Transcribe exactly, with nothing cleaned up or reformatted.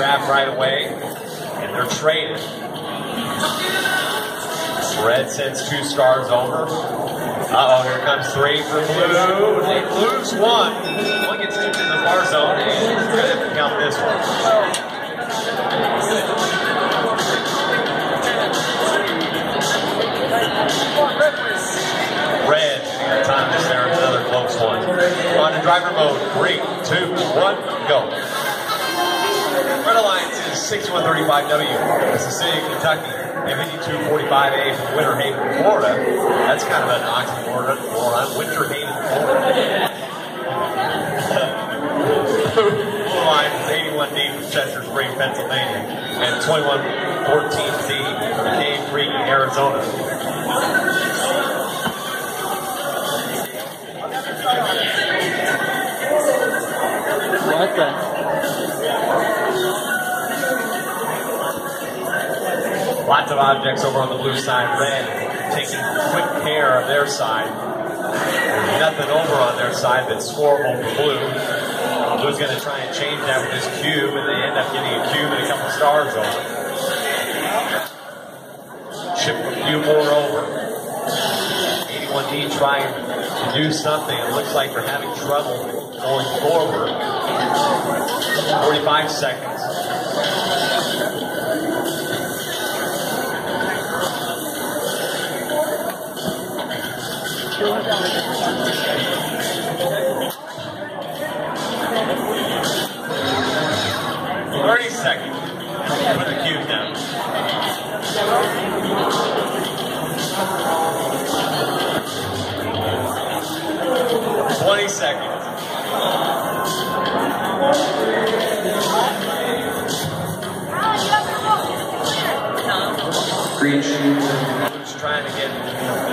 grab right away, and they're trading. Red sends two stars over. Uh-oh, here comes three for blue. They lose one. One gets into the far zone, and he's going to count this one. Red, got time this there, another close one. On to driver mode, three, two, one, go. Red Alliance is sixty-one thirty-five W. It's the city of Kentucky. And fifty-two forty-five A from Winter Haven, Florida. That's kind of an oxymoron. Winter Haven, Florida. Blue line is eighty-one D from Chester Spring, Pennsylvania. And twenty-one fourteen D from Cave Creek, Arizona. What the? Lots of objects over on the blue side. Red taking quick care of their side. Nothing over on their side that's scoreable for blue. Blue's going to try and change that with this cube, and they end up getting a cube and a couple stars over. Chip a few more over. eighty-one D trying to do something. It looks like they're having trouble going forward. forty-five seconds. thirty seconds. Put the cube down. twenty seconds. Green shoes. Trying to get